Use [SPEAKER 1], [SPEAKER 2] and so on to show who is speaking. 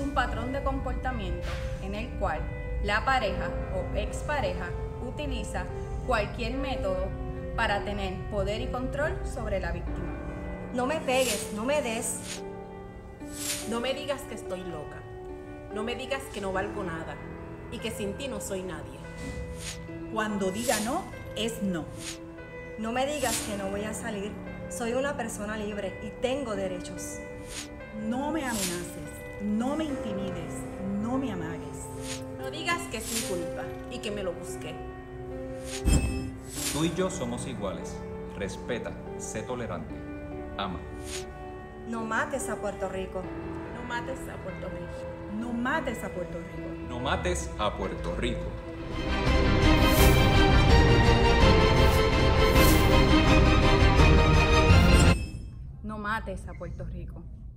[SPEAKER 1] un patrón de comportamiento en el cual la pareja o expareja utiliza cualquier método para tener poder y control sobre la víctima.
[SPEAKER 2] No me pegues, no me des.
[SPEAKER 3] No me digas que estoy loca. No me digas que no valgo nada y que sin ti no soy nadie.
[SPEAKER 4] Cuando diga no, es no.
[SPEAKER 2] No me digas que no voy a salir. Soy una persona libre y tengo derechos.
[SPEAKER 4] No me amenaces, no me intimides, no me amagues.
[SPEAKER 3] No digas que es mi culpa y que me lo busqué.
[SPEAKER 5] Tú y yo somos iguales. Respeta, sé tolerante, ama.
[SPEAKER 2] No mates a Puerto Rico.
[SPEAKER 3] No mates a Puerto Rico.
[SPEAKER 4] No mates a Puerto Rico.
[SPEAKER 5] No mates a Puerto Rico.
[SPEAKER 1] No mates a Puerto Rico.